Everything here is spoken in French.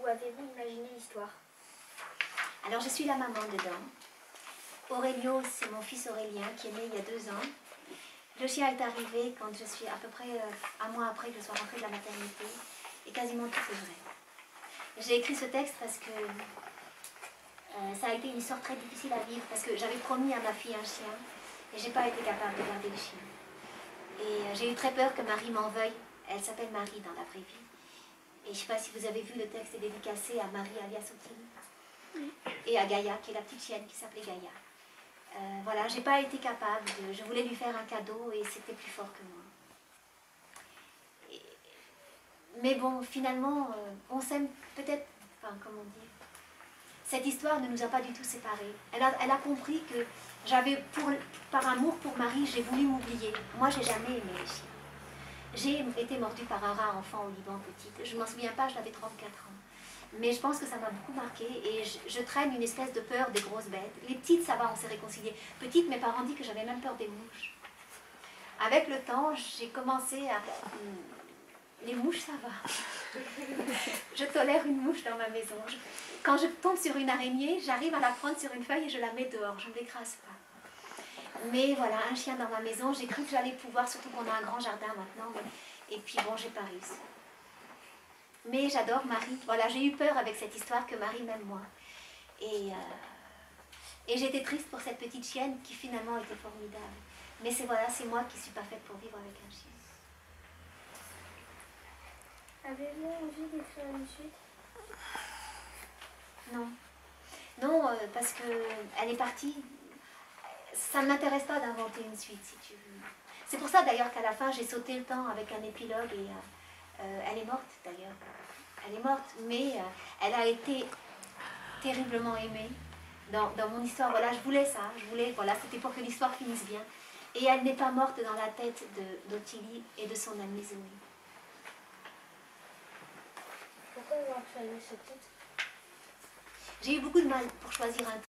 avez-vous imaginé l'histoire? Alors je suis la maman dedans. Aurélio, c'est mon fils Aurélien qui est né il y a 2 ans. Le chien est arrivé quand je suis à peu près un mois après que je sois rentrée de la maternité. Et quasiment tout est vrai. J'ai écrit ce texte parce que ça a été une histoire très difficile à vivre. Parce que j'avais promis à ma fille un chien et j'ai pas été capable de garder le chien. Et j'ai eu très peur que Marie m'en veuille. Elle s'appelle Marie dans la vraie vie. Et je ne sais pas si vous avez vu, le texte est dédicacé à Marie alias Ottilie et à Gaïa, qui est la petite chienne qui s'appelait Gaïa. Voilà, j'ai pas été capable de... Je voulais lui faire un cadeau et c'était plus fort que moi. Mais bon, finalement, on s'aime peut-être... Enfin, comment dire... Cette histoire ne nous a pas du tout séparés. Elle a compris que j'avais, par amour pour Marie, j'ai voulu m'oublier. Moi, j'ai jamais aimé les chiens. J'ai été mordue par un rat enfant au Liban petite. Je ne m'en souviens pas, j'avais 34 ans. Mais je pense que ça m'a beaucoup marqué et je traîne une espèce de peur des grosses bêtes. Les petites, ça va, on s'est réconciliés. Petites, mes parents disent que j'avais même peur des mouches. Avec le temps, j'ai commencé à... Les mouches, ça va. Je tolère une mouche dans ma maison. Quand je tombe sur une araignée, j'arrive à la prendre sur une feuille et je la mets dehors. Je ne l'écrase pas. Mais voilà, un chien dans ma maison, j'ai cru que j'allais pouvoir, surtout qu'on a un grand jardin maintenant. Et puis bon, j'ai pas réussi. Mais j'adore Marie. Voilà, j'ai eu peur avec cette histoire que Marie m'aime moins. Et j'étais triste pour cette petite chienne qui finalement était formidable. Mais c'est voilà, c'est moi qui ne suis pas faite pour vivre avec un chien. Avez-vous envie d'écrire une suite? Non. Non, parce qu'elle est partie. Ça ne m'intéresse pas d'inventer une suite, si tu veux. C'est pour ça d'ailleurs qu'à la fin, j'ai sauté le temps avec un épilogue et elle est morte d'ailleurs. Elle est morte, mais elle a été terriblement aimée dans mon histoire. Voilà, je voulais ça, voilà, c'était pour que l'histoire finisse bien. Et elle n'est pas morte dans la tête d'Ottilie et de son amie Zoé. Pourquoi avoir choisi ce titre? J'ai eu beaucoup de mal pour choisir un